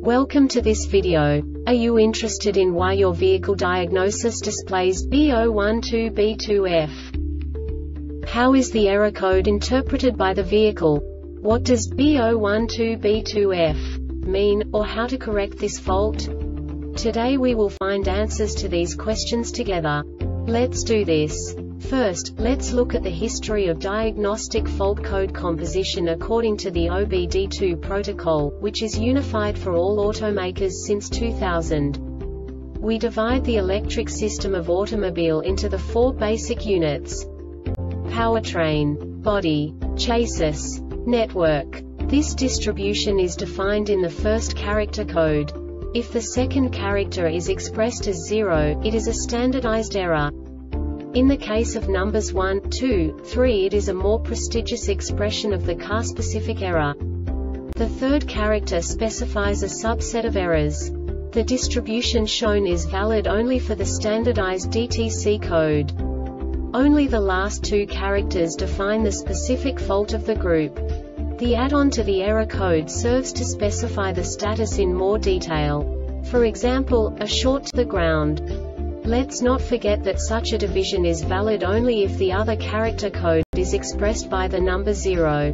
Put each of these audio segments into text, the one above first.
Welcome to this video. Are you interested in why your vehicle diagnosis displays B012B2F? How is the error code interpreted by the vehicle? What does B012B2F mean, or how to correct this fault? Today we will find answers to these questions together. Let's do this. First, let's look at the history of diagnostic fault code composition according to the OBD2 protocol, which is unified for all automakers since 2000. We divide the electric system of automobile into the four basic units: powertrain, body, chassis, network. This distribution is defined in the first character code. If the second character is expressed as 0, it is a standardized error. In the case of numbers 1, 2, 3, it is a more prestigious expression of the car-specific error. The third character specifies a subset of errors. The distribution shown is valid only for the standardized DTC code. Only the last two characters define the specific fault of the group. The add-on to the error code serves to specify the status in more detail. For example, a short to the ground. Let's not forget that such a division is valid only if the other character code is expressed by the number 0.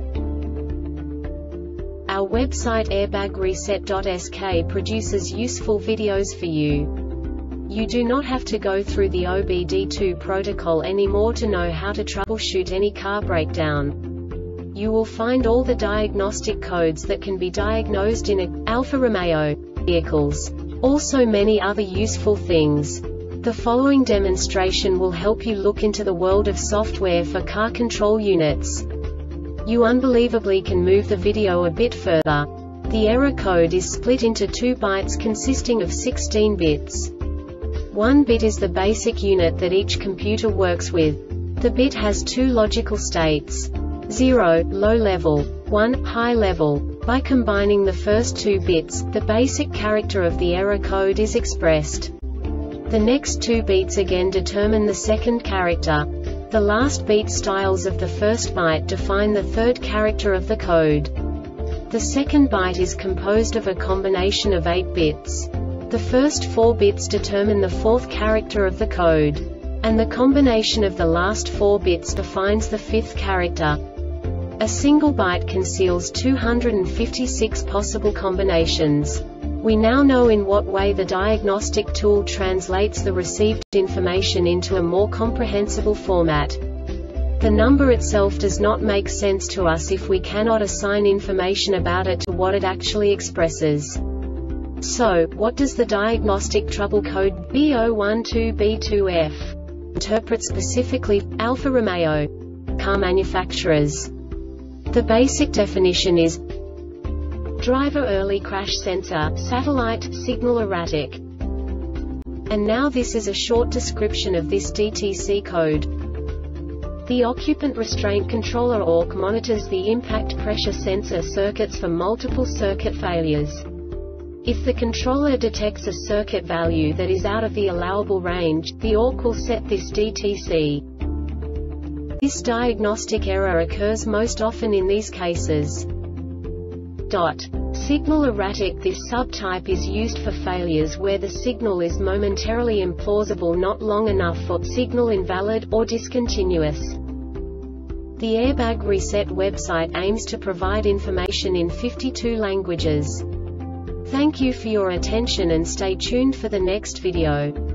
Our website airbagreset.sk produces useful videos for you. You do not have to go through the OBD2 protocol anymore to know how to troubleshoot any car breakdown. You will find all the diagnostic codes that can be diagnosed in Alfa Romeo vehicles. Also many other useful things. The following demonstration will help you look into the world of software for car control units. You unbelievably can move the video a bit further. The error code is split into 2 bytes consisting of 16 bits. 1 bit is the basic unit that each computer works with. The bit has 2 logical states: 0, low level, 1, high level. By combining the first 2 bits, the basic character of the error code is expressed. The next 2 beats again determine the second character. The last beat styles of the first byte define the third character of the code. The second byte is composed of a combination of 8 bits. The first 4 bits determine the fourth character of the code. And the combination of the last 4 bits defines the fifth character. A single byte conceals 256 possible combinations. We now know in what way the diagnostic tool translates the received information into a more comprehensible format. The number itself does not make sense to us if we cannot assign information about it to what it actually expresses. So, what does the diagnostic trouble code B012B2F interpret specifically for Alfa Romeo car manufacturers? The basic definition is driver early crash sensor, satellite, signal erratic. And now this is a short description of this DTC code. The occupant restraint controller ORC monitors the impact pressure sensor circuits for multiple circuit failures. If the controller detects a circuit value that is out of the allowable range, the ORC will set this DTC. This diagnostic error occurs most often in these cases. Signal erratic. This subtype is used for failures where the signal is momentarily implausible, not long enough for signal invalid, or discontinuous. The Airbag Reset website aims to provide information in 52 languages. Thank you for your attention and stay tuned for the next video.